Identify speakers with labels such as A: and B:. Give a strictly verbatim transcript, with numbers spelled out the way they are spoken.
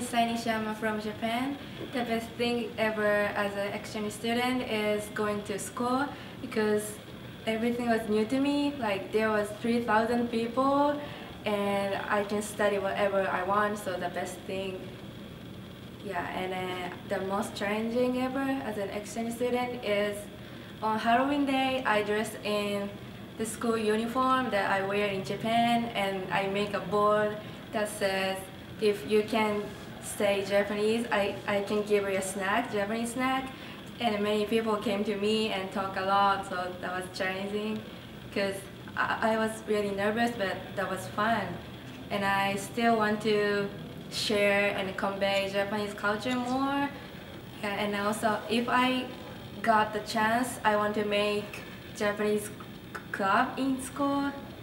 A: Sai Nishiyama from Japan. The best thing ever as an exchange student is going to school because everything was new to me. Like there was three thousand people and I can study whatever I want, so the best thing. Yeah, and uh, the most challenging ever as an exchange student is on Halloween day I dress in the school uniform that I wear in Japan and I make a board that says if you can say Japanese, I, I can give you a snack, Japanese snack. And many people came to me and talk a lot, so that was challenging because I, I was really nervous, but that was fun. And I still want to share and convey Japanese culture more. Yeah, and also, if I got the chance, I want to make Japanese club in school